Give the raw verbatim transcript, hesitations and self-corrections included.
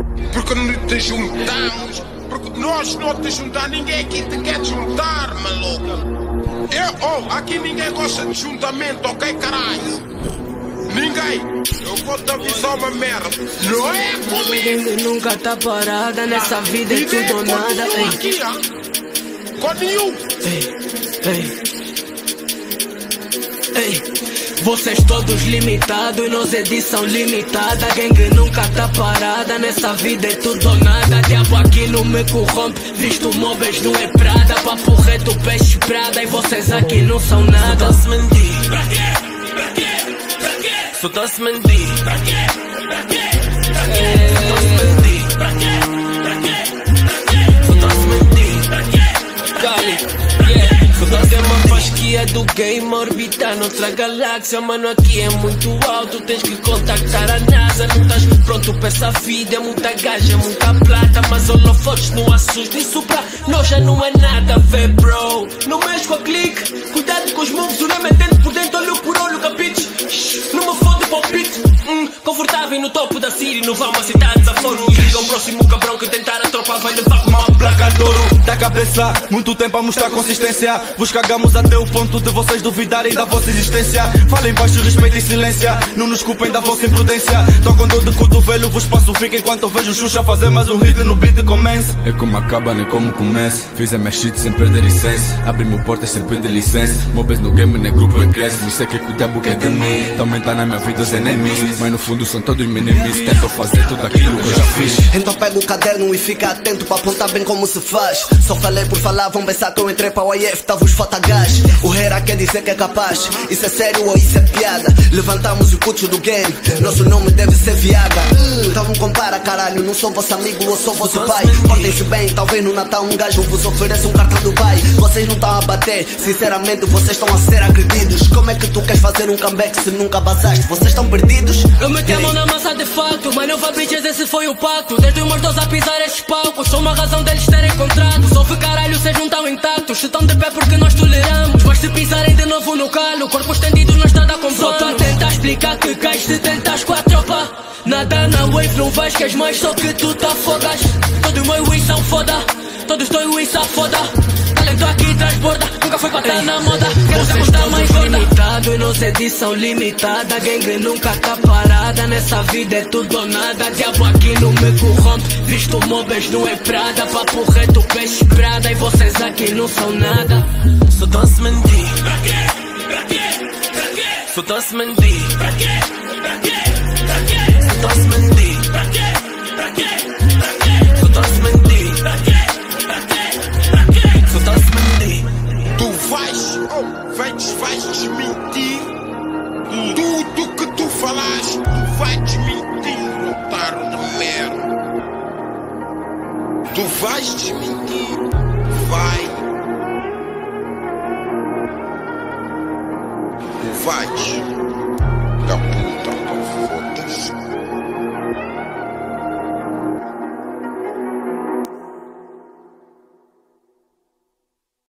Porque não te juntamos. Porque nós não te juntamos. Ninguém aqui te quer juntar, maluco. Eu, oh, aqui ninguém gosta de juntamento, ok, caralho? Ninguém. Eu vou te avisar uma merda. Não é comigo. Nunca tá parada nessa vida, é tudo ou nada. Aqui, com nenhum. Ei, ei, ei. Vocês todos limitados, nós edição limitada. Gangue nunca tá parada, nessa vida é tudo ou nada. Diabo aqui não me corrompe, visto móveis não é prada. Papo reto, peixe prada, e vocês aqui não são nada. Só tá-se mentir. Pra quê? Pra quê? Pra quê? Só tá-se mentir. Pra quê? Pra quê? Pra quê? Só tá-se mentir. Pra quê? Pra quê? Pra quê? Só tá-se mentir. Pra quê? Cali. Você é uma fasquia do game, orbitar noutra galáxia. Mano, aqui é muito alto, tens que contactar a NASA. Não estás pronto pra essa vida, é muita gaja, é muita plata. Mas holofotes não assustam, isso pra nós já não é nada, vê bro. Não mexe com a clique, cuidado com os moves, o nome é dentro por dentro, olho por olho, capite. Não me fode palpite, hum, confortável no topo da Siri, não vão a cidade desaforo. Liga o próximo cabrão que tentar a tropa vai levar com uma placa de ouro. Da cabeça, muito tempo a mostrar consistência. Vos cagamos até o ponto de vocês duvidarem da vossa existência. Falem baixo, respeito e silência, não nos culpem da vossa imprudência. Tocam dor de cotovelo, vos passo fica enquanto eu vejo o Xuxa fazer mais um hit no beat comece. É como acaba, nem como começa. Fiz a minha shit sem perder licença. Abri-me portas sem pedir licença. Mobes no game, nem grupo em cresce. Não sei que o tempo que é de mim. Também tá na minha vida os enemies, mas no fundo são todos minimis. Tentam fazer tudo aquilo que eu já fiz. Então pega o caderno e fica atento pra apontar bem como se faz. Só falei por falar, vão pensar que eu entrei pra o I F, tá vos falta gás. O Hera quer dizer que é capaz. Isso é sério ou isso é piada? Levantamos o cucho do game, nosso nome deve ser Viaga. Então não compara, caralho, não sou vosso amigo, eu sou vosso pai. Portem-se bem, talvez no Natal um gajo vos ofereça um cartão do pai. Vocês não estão a bater, sinceramente vocês estão a ser agredidos. Como é que tu queres fazer um comeback se nunca basaste? Vocês estão perdidos? Eu meti a mão na massa de facto, mas não vai bitches, esse foi o pacto. Desde os meus dois a pisar estes palcos, sou uma razão deles terem contrato. Sofre caralho, vocês não estão intactos. Se estão de pé porque nós toleramos, mas se pisarem de novo no calo, corpo estendido na estrada com pano. Só tô a tentar explicar que cais se tentas com a tropa. Nada na wave, não vais que és mais, só que tu te afogas. Todos meus wins são foda, todos dois wins são foda. Talento aqui transborda, nunca foi pra estar na moda. Quero ser postar mais gorda. Limitado, nossa edição limitada. Gangue nunca tá parada, nessa vida é tudo ou nada. Diabo aqui não me corrompe, visto móveis não é prada. Papo reto, peixe prada, e vocês aqui não são nada. Só tá-se mentir. Pra quê? Pra quê? Pra quê? Só tá-se mentir. Pra quê? Pra quê? Pra quê? Só tá-se mentir. Pra quê? Pra quê? Pra quê? Só tá-se mentir. Pra quê? Pra quê? Pra quê? Só tá-se mentir. Tu vais, oh, vais, vais desmentir tudo que tu falaste. Tu vais desmentir, otário de merda. Tu vais desmentir. Vai. Tu vais.